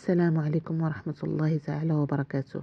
السلام عليكم ورحمة الله تعالى وبركاته.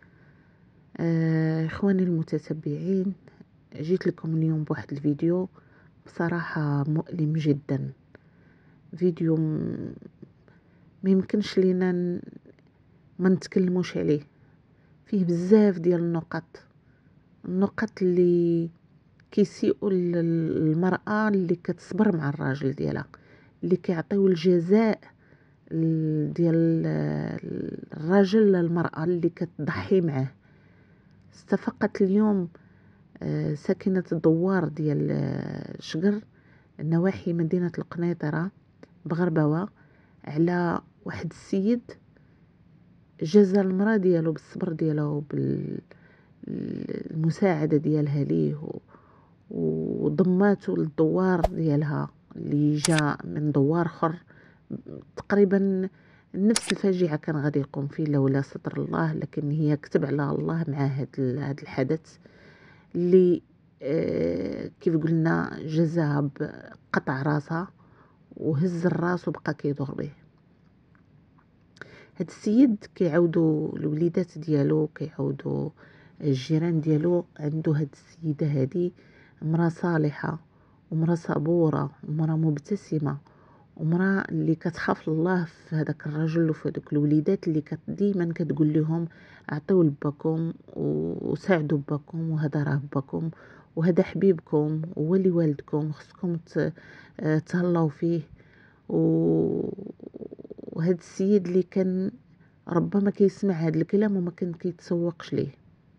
إخواني المتتبعين، جيت لكم اليوم بواحد الفيديو بصراحة مؤلم جدا. فيديو ما يمكنش لينا ما نتكلموش عليه. فيه بزاف ديال النقط اللي كيسيئوا المرأة اللي كتصبر مع الراجل ديالها، اللي كيعطيو الجزاء ديال الراجل للمرأة اللي كتضحي معاه. استفقت اليوم ساكنة الدوار ديال شقر نواحي مدينة القنيطرة بغربوة على واحد السيد جزا المرأة ديالو بالصبر ديالو بالمساعدة ديالها ليه وضماتو للدوار ديالها اللي جا من دوار اخر. تقريبا نفس الفاجعة كان غادي يقوم فيه لولا ستر الله، لكن هي كتب على الله مع هذا الحدث اللي كيف قلنا جزاها بقطع راسها وهز الراس وبقى كيدور به. هاد السيد كيعاودوا الوليدات ديالو، كيعاودوا الجيران ديالو، عنده هاد السيدة هادي مرأة صالحة ومرأة صبورة ومرأة مبتسمة ومرأة اللي كتخاف الله في هذاك الرجل وفي هذوك الوليدات اللي ديما كتقول لهم اعطيو لباكم وساعدوا باكم، وهذا راه باكم وهذا حبيبكم وهو اللي والدكم، خصكم تهلاو فيه. وهذا السيد اللي كان ربما كيسمع هذا الكلام وما كان كيتسوقش ليه،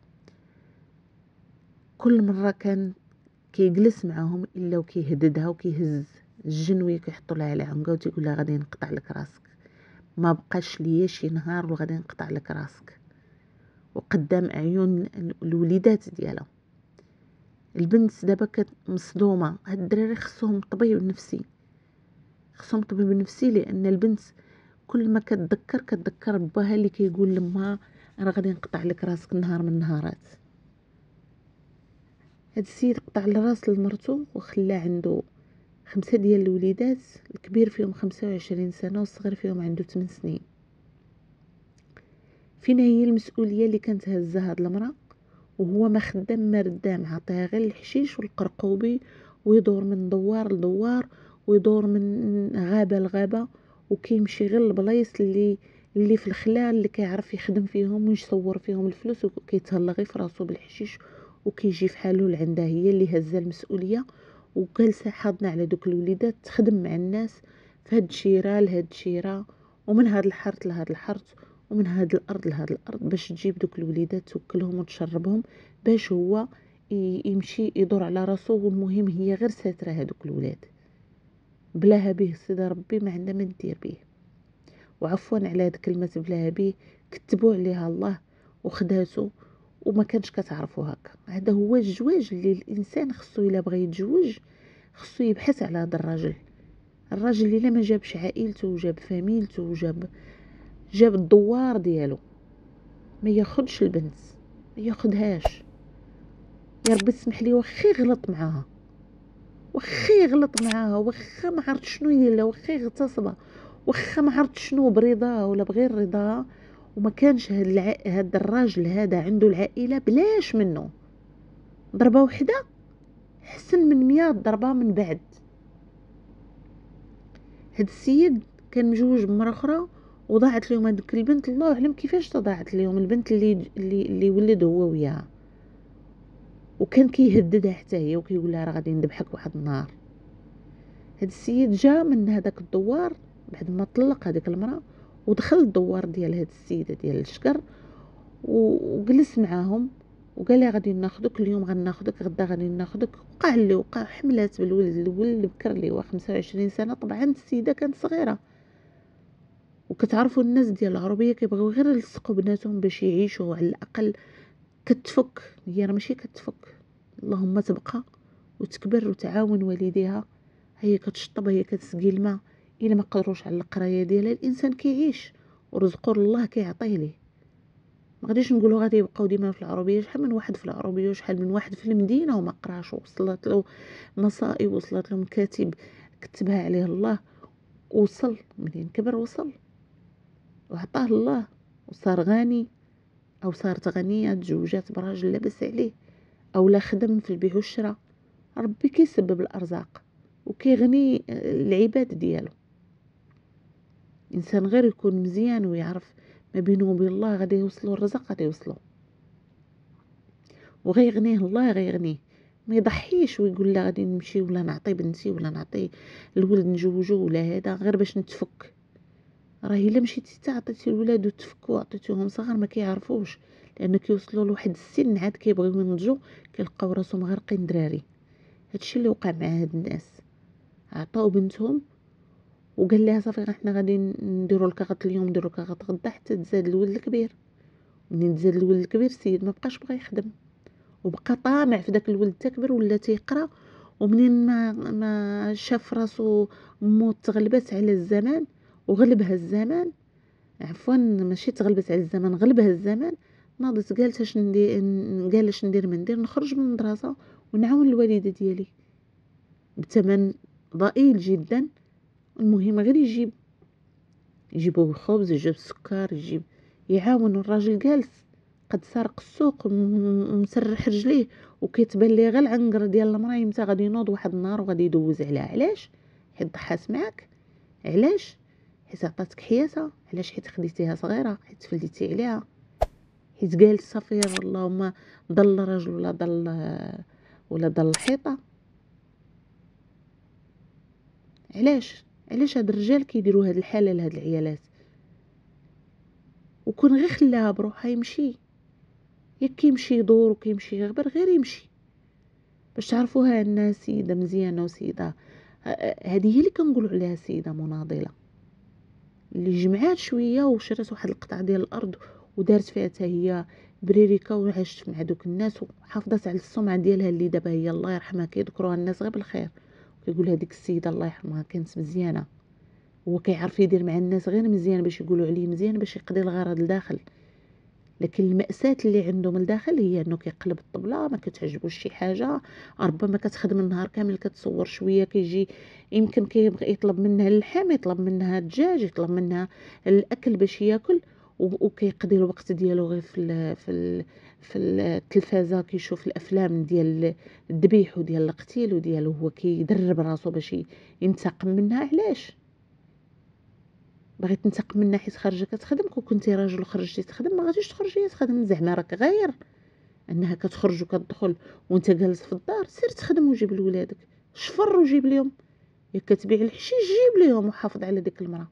كل مره كان كيجلس معاهم الا وكيهددها وكيهز الجنوي كيحطوا لها على عنقها وتيقول لها غادي نقطع لك راسك، ما بقاش ليا شي نهار وغادي نقطع لك راسك، وقدام اعين الوليدات ديالها. البنت دابا كانت مصدومه. هاد الدراري خصهم طبيب نفسي، لان البنت كل ما كتذكر باها اللي كيقول لامها انا غادي نقطع لك راسك نهار من النهارات. هاد السيد قطع الراس لمرتو وخلى عنده 5 ديال الوليدات، الكبير فيهم 25 سنه والصغير فيهم عنده 8 سنين. فينا هي المسؤوليه اللي كانت هزها هاد المراه، وهو ما خدام ما ردام، عطيها غير الحشيش والقرقوبي ويدور من دوار لدوار ويدور من غابه لغابه، وكيمشي غير البلايص اللي في الخلا اللي كيعرف يخدم فيهم ويصور فيهم الفلوس، وكيتهلا غير في راسو بالحشيش وكيجي في حاله لعندها. هي اللي هزه المسؤوليه وجالسه حاضنه على دوك الوليدات، تخدم مع الناس في هاد الشيره لهاد الشيره ومن هاد الحرث لهاد الحرث ومن هاد الارض لهاد الارض، باش تجيب دوك الوليدات توكلهم وتشربهم باش هو يمشي يدور على راسو. والمهم هي غير ساتره هادوك الولاد، بلاها به سيدي ربي ما عندها ما دير به. وعفوا على هاد كلمه بلاها به، كتبوا عليها الله وخداتو وما كانش كتعرفوا هكا. هذا هو الزواج اللي الانسان خصو الا بغى يتزوج خصو يبحث على هذا الراجل اللي ما جابش عائلته وجاب فاميلته جاب الدوار ديالو، ما ياخدش البنت، ما ياخدهاش. يا ربي تسمح لي وخي غلط معاها، وخا ما عرفت شنو هي، لا وخا اغتصبها، وخا ما عرفت شنو برضاها ولا بغير رضاها، وما كانش هاد الراجل هذا عنده العائله بلاش منه. ضربه وحده حسن من 100 ضربه من بعد. هاد السيد كان مجوج بمرة اخرى وضاعت لهم هذيك البنت، الله اعلم كيفاش تضاعت لهم البنت اللي ولد هو وياها، وكان كيهددها حتى هي وكيقول لها راه غادي نذبحك واحد النهار. هاد السيد جا من هذاك الدوار بعد ما طلق هذيك المراه ودخل الدوار ديال هاد السيده ديال الشكر وجلس معاهم وقال لها غادي ناخذك اليوم، غناخذك غدا غادي ناخذك. وقع حملات بالولد الاول البكر اللي هو 25 سنه. طبعا السيده كانت صغيره، وكتعرفوا الناس ديال العربيه كيبغيو غير يلصقوا بناتهم باش يعيشوا على الاقل. كتفك هي راه ماشي كتفك، اللهم تبقى وتكبر وتعاون والديها، هي كتشطب هي كتسقي الماء. الا ما قدروش على القرايه ديالها الانسان كيعيش ورزقه الله كيعطيه ليه. ما غاديش نقولوا غادي يبقاو ديما في العربيه. شحال من واحد في العربيه وشحال من واحد في المدينه وما قراش، وصلت له مصائب، وصلت له مكاتب كتبها عليه الله، وصل منين كبر وصل. وعطاه الله وصار غني او صارت غنية، تزوجات براجل لاباس عليه، او لا خدم في البيع والشراء. ربي كيسبب الارزاق وكيغني العباد ديالو. انسان غير يكون مزيان ويعرف ما بينه وبين الله غادي يوصلوا الرزق، غادي يوصلوا وغيغنيه الله، غيغنيه. ما يضحيش ويقول لا غادي نمشي ولا نعطي بنتي ولا نعطي الولد نجوجو ولا هذا غير باش نتفك. راه الا مشيتي حتى عطيتي الولاد وتفكوا وعطيتيهم صغار ما كيعرفوش، لان كيوصلوا لواحد السن عاد كيبغيو ينضجوا كيلقاو راسهم غارقين دراري. هادشي اللي وقع مع هاد الناس، عطاو بنتهم وقال لها صافي حنا غادي نديروا الكاغط اليوم نديروا الكاغط غدا حتى تزاد الولد الكبير. منين تزاد الولد الكبير السيد ما بقاش بغى يخدم وبقى طامع في داك الولد تكبر ولا تيقرا. ومنين ما شاف راسو مو تغلبت على الزمان وغلبها الزمان، عفوا ماشي تغلبت على الزمان غلبها الزمان، ناضت قالت اش ندير، قال اش ندير من ندير نخرج من المدرسه ونعاون الوالده ديالي بثمن ضئيل جدا. المهم غير يجيبوا خبز، يجيب السكر، يعاون الراجل جالس قد سرق السوق ومسرح رجليه وكيتبان ليه غير العنقر ديال المراه يمتى غادي ينوض واحد النهار وغادي يدوز عليها. علاش؟ حيت ضحات معاك. علاش؟ حيت عطاتك حياتها. علاش؟ حيت خديتيها صغيره، حيت تفلتي عليها، حيت قالت صافي اللهم ضل راجل ولا ضل الحيطه. علاش هاد الرجال كيديروا هاد الحاله لهاد العيالات؟ وكون غير خلاها بروحها يمشي، ياك كيمشي يدور وكيمشي يغبر غير يمشي باش تعرفوها انها سيده مزيانه وسيده. هذه هي اللي كنقولوا عليها سيده مناضله، اللي جمعات شويه وشرات واحد القطعه ديال الارض ودارت فيها حتى هي بريريكا وعاشت مع دوك الناس وحافظت على السمعه ديالها اللي دابا هي الله يرحمها كيذكروها الناس غير بالخير. كيقول هذيك السيده الله يرحمها كانت مزيانه. هو كيعرف يدير مع الناس غير مزيان باش يقولوا عليه مزيان باش يقضي الغرض لداخل. لكن المأساة اللي عنده من الداخل هي انه كيقلب الطبلة، ما كتعجبوش شي حاجة، ربما كتخدم النهار كامل كتصور شوية كيجي يمكن كيبغي يطلب منها اللحم، يطلب منها الدجاج، يطلب منها الاكل باش ياكل، وكيقضي الوقت ديالو غير في التلفازة كيشوف الافلام ديال الذبيح وديال القتيل وديالو، هو كيدرب راسو باش ينتقم منها. علاش؟ بغيت تنتقم منها حيت خارجه كتخدم. كون كنتي راجل وخرجتي تخدم ما غاديش تخرجي تخدم، زعما راك غير انها كتخرج وكتدخل وانت جالس في الدار. سير تخدم وجيب لولادك، شفر وجيب لهم، ياك كتبيع الحشيش جيب لهم وحافظ على ديك المراه.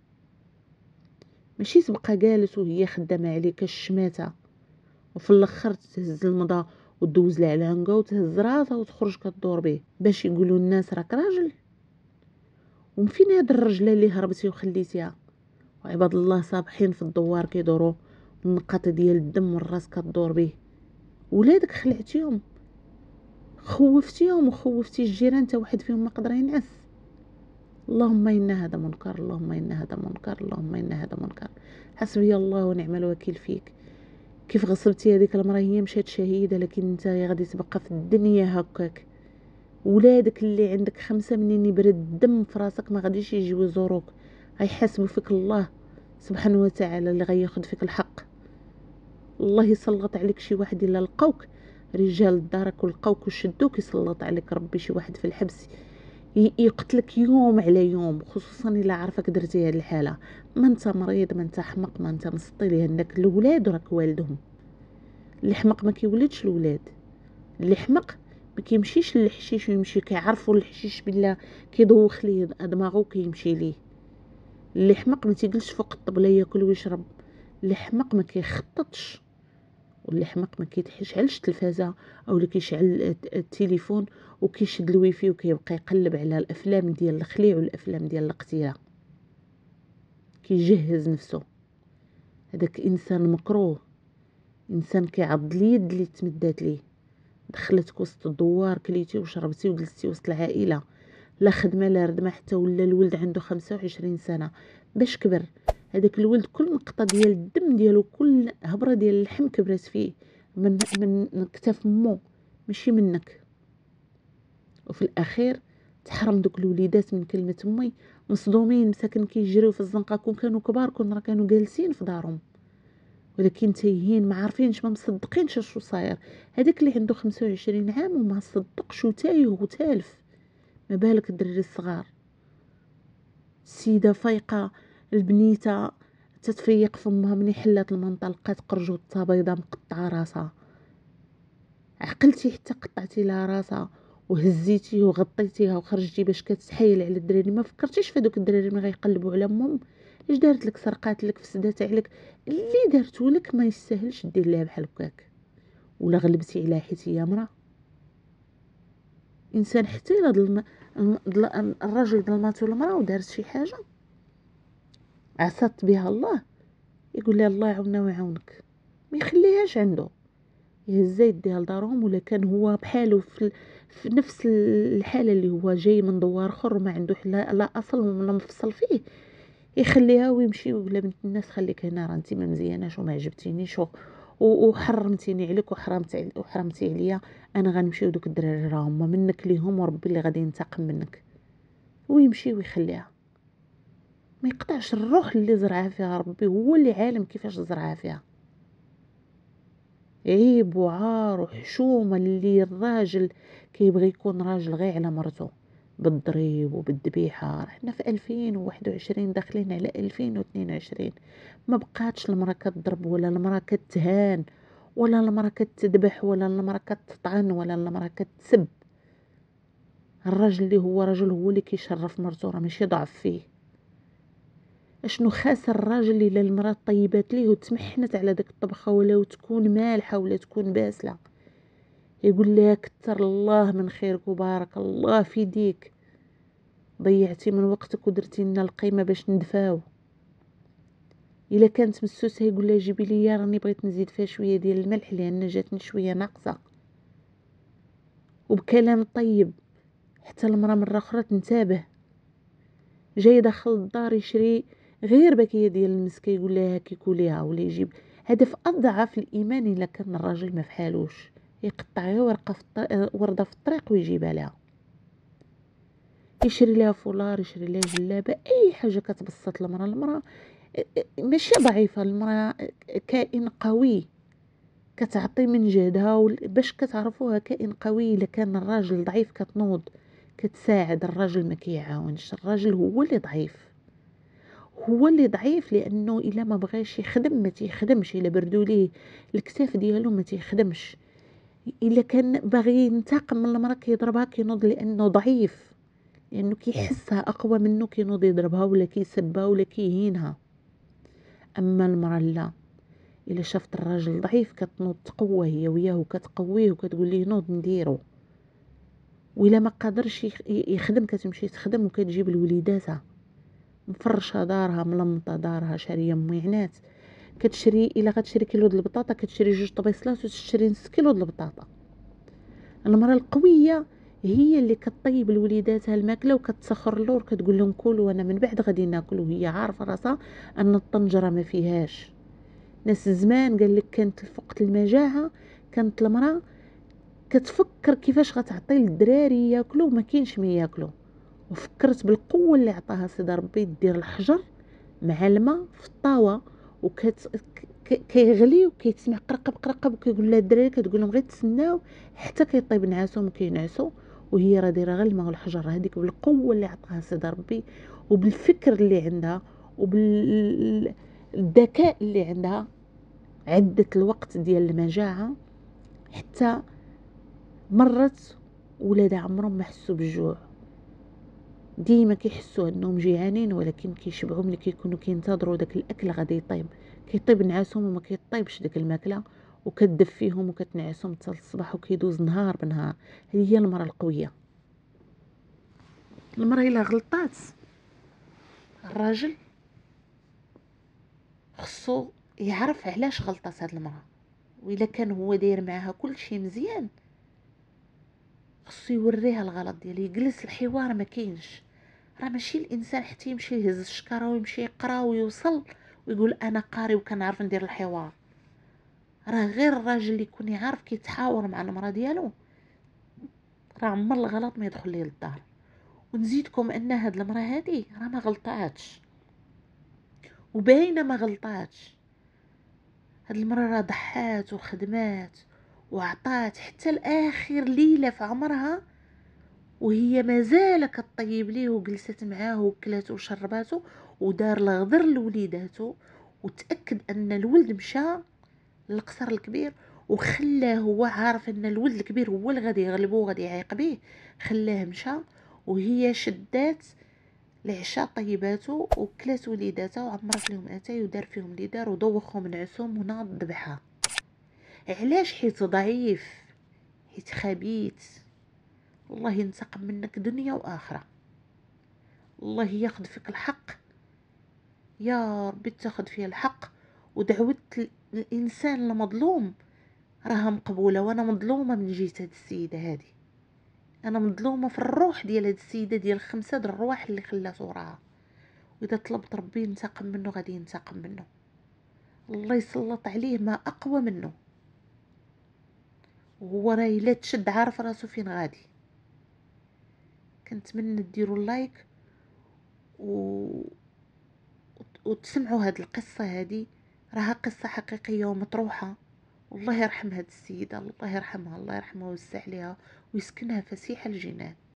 ماشي تبقى جالس وهي خدامه عليك الشماته وفي الاخر تهز المضى وتدوز لها العنقه وتهز راسها وتخرج كدور به باش يقولوا الناس راك راجل. وفين هاد الرجله اللي هربتي وخليتيها؟ وعباد الله صابحين في الدوار كيدوروا النقاط ديال الدم والراس كدور به. ولادك خلعتيهم، خوفتيهم وخوفتي الجيران حتى واحد فيهم ما قدر ينعس. اللهم ان هذا منكر، اللهم ان هذا منكر، اللهم ان هذا منكر. حسبي الله ونعم الوكيل فيك. كيف غصبتي هذيك المراه هي مشات شهيده، لكن انت غادي تبقى في الدنيا هكاك. ولادك اللي عندك 5 منين يبرد الدم في راسك ما غاديش يجيو يزوروك، غيحاسبوا فيك الله سبحانه وتعالى اللي غياخذ فيك الحق. الله يسلط عليك شي واحد الا لقاوك رجال دارك ولقاوك وشدوك، يسلط عليك ربي شي واحد في الحبس يقتلك يوم على يوم، خصوصا الا عرفك درتي هاد الحاله. ما انت مريض، ما انت حمق، ما انت مسطي، لانك الولاد راك والدهم. اللي حمق ما كيولدش الولاد، اللي حمق ما كيمشيش للحشيش ويمشي كيعرفوا الحشيش بالله كيدوخ ليه دماغه كيمشي ليه. اللي حمق ما تيجلسش فوق الطبله ياكل ويشرب. اللي حمق ما كيخططش، واللي حمق ما كيشعلش التلفازه او اللي كيشعل التليفون وكيشد الويفي وكيبقى يقلب على الافلام ديال الخليع والافلام ديال القتيله. كيجهز نفسه. هذاك انسان مكروه، انسان كيعض اليد اللي تمدات ليه. دخلتك وسط الدوار كليتي وشربتي وجلستي وسط العائله، لا خدمه لا ردمه، حتى ولا الولد عنده 25 سنه باش كبر. هذاك الولد كل نقطه ديال الدم ديالو، كل هبره ديال اللحم كبرت فيه من كتاف مو، ماشي منك. وفي الاخير تحرم دوك الوليدات من كلمه امي، مصدومين مساكن كيجريو في الزنقه، كون كانوا كبار كون كانوا جالسين في دارهم ولكن تايهين ما عارفينش ما مصدقينش شو صاير. هذاك اللي عنده 25 عام وما صدقش وتايه وتالف، ما بالك الدراري الصغار. السيده فايقه، البنيته تتفيق فمها مني حلات المنطقه لقات قرجوطه بيضه مقطعه راسها، عقلتي حتى قطعتي لها راسها وهزيتيه وغطيتيها وخرجتي باش كتحايل على الدراري. ما فكرتيش في دوك الدراري ملي غيقلبوا على امهم؟ اش دارت لك؟ سرقات لك، فسدات عليك، اللي دارتو لك ما يستاهلش دير ليها بحال هكاك. ولا غلبتي عليها حيت هي مرا؟ انسان حتى الا الراجل ظلماتو المرا ودارت شي حاجه عصات بها الله، يقول لها الله يعاوننا ويعاونك، ما يخليهاش عنده، يهزها يديها لدارهم. ولا كان هو بحاله في نفس الحاله اللي هو جاي من دوار اخر وما عنده لا اصل ولا مفصل فيه، يخليها ويمشي ويقول لها بنت الناس خليك هنا، راه انت ما مزياناش وما عجبتينيش وحرمتيني عليك وحرمتي عليا، انا غنمشي ودوك الدراري راه هما منك ليهم وربي اللي غادي ينتقم منك. ويمشي ويخليها. ما يقطعش الروح اللي زرعها فيها ربي، هو اللي عالم كيفاش زرعها فيها. عيب وعار وحشومه اللي الراجل كيبغي يكون راجل غير على مرته، بالضريب وبالذبيحه. حنا في 2021 داخلين على 2022، ما بقاتش المراه كتضرب ولا المراه كتهان ولا المراه كتذبح ولا المراه كتطعن ولا المراه كتسب. الراجل اللي هو راجل هو اللي كيشرف مرته، راه ماشي ضعف فيه. اشنو خاسر الراجل الا المراه طيبات ليه وتمحنت على داك الطبخه ولا تكون مالحه ولا تكون باسله، يقول لها كتر الله من خيرك وبارك الله في يديك، ضيعتي من وقتك ودرتي لنا القيمه باش ندفاو. الا كانت مسوسه يقول لها جيبي لي راني بغيت نزيد فيها شويه ديال الملح لان جاتني شويه ناقصه، وبكلام طيب. حتى المراه مره اخرى تنتبه، جاي داخل الدار يشري غير باكيه ديال المسكه يقول لها هاكي كوليها، ولا يجيب هذا في اضعف الايمان. الا كان الراجل ما فحالوش يقطع غير ورده في الطريق ويجيبها لها، يشري لها فولار، يشري لها جلابه، اي حاجه كتبسط المراه. المراه ماشي ضعيفه، المراه كائن قوي كتعطي من جهدها باش كتعرفوها كائن قوي. الا كان الراجل ضعيف كتنوض كتساعد، الراجل ما كيعاونش، الراجل هو اللي ضعيف، هو اللي ضعيف لانه الا ما بغاش يخدم ما تيخدمش، الا بردوا ليه الكتاف ديالو ما تيخدمش، الا كان باغي ينتقم من المراه كيضربها كينوض لانه ضعيف، لانه كيحسها اقوى منه كينوض يضربها ولا كيسبها ولا كيهينها. اما المراه لا، الا شافت الراجل ضعيف كتنوض تقوى هي وياه وكتقويه وكتقول ليه نوض نديرو. وإلا ما قادرش يخدم كتمشي تخدم وكتجيب لوليداتها مفرشه دارها ملمطه دارها شاريه ميعنات، كتشري الا غتشري كيلو د البطاطا كتشري 2 طبيصلات وتشري نص كيلو د البطاطا. المراه القويه هي اللي كطيب لوليداتها الماكله وكتسخر اللور كتقول لهم كلوا وانا من بعد غادي ناكل، وهي عارفه راسها ان الطنجره ما فيهاش. ناس زمان قال لك كانت في وقت المجاعه كانت المراه كتفكر كيفاش غتعطي للدراري ياكلوا وما كاينش ما ياكلوا، وفكرت بالقوه اللي عطاها سيدي ربي دير الحجر مع الماء في الطاوه كيغلي وكيتسمع قرقب قرقب، وكيقول لها الدراري كتقول لهم غير تسناو حتى كيطيب نعاسهم وكينعسوا، وهي راه دايره غير الماء والحجر. هذيك بالقوه اللي عطاها سيدي ربي وبالفكر اللي عندها وبالذكاء اللي عندها، عدت الوقت ديال المجاعه حتى مرت ولادها عمرهم ما حسوا بالجوع. ديما كيحسوا انهم جيعانين ولكن كيشبعوا ملي كيكونوا كينتظروا داك الاكل غادي يطيب، كيطيب نعاسهم وما كيطيبش داك الماكله وكتدفيهم وكتنعسهم حتى الصباح وكيدوز نهار بنهار. هذه هي المراه القويه. المراه الا غلطات الراجل خصو يعرف علاش غلطات هاد المراه، واذا كان هو داير معاها كل شيء مزيان خصو يوريها الغلط ديالو، يجلس الحوار ما كاينش. راه ماشي الانسان حتى يمشي يهز الشكاره ويمشي يقرا ويوصل ويقول انا قاري وكنعرف ندير الحوار. راه غير الراجل اللي يكون يعرف كيتحاور مع المراه ديالو راه عمر الغلط ما يدخل ليه للدار. ونزيدكم ان هاد المراه هادي راه ما غلطاتش، وباينه ما غلطاتش. هاد المراه راه ضحات وخدمات وعطات حتى لاخر ليله في عمرها، وهي مازال كطيب ليه وجلست معاه وكلاتو وشرباتو ودار الغدر لوليداتو، وتاكد ان الولد مشى للقصر الكبير، وخلاه هو عارف ان الولد الكبير هو اللي غادي يغلبو وغادي يعيق بيه، خلاه مشى وهي شدات العشاء طيباتو وكلات وليداتها وعمرت لهم اتاي ودار فيهم اللي دار ودوخهم نعسهم وناض ذبحها. علاش؟ حيت ضعيف، حيت خبيث. الله ينتقم منك دنيا واخره، الله ياخذ فيك الحق، يا ربي تاخذ فيه الحق. ودعوة الانسان المظلوم راها مقبوله، وانا مظلومه من جهه هاد السيده هادي، انا مظلومه في الروح ديال هاد السيده ديال 5 د الرواح اللي خلات وراها. واذا طلبت ربي ينتقم منه غادي ينتقم منه، الله يسلط عليه ما اقوى منه، وهو راه الا تشد عارف راسو فين غادي. كنتمنى ديروا اللايك و... وتسمعوا هاد القصه هادي، راها قصه حقيقيه ومطروحه. والله يرحم هاد السيده، الله يرحمها، الله يرحمها ويوسع عليها ويسكنها فسيح الجنان.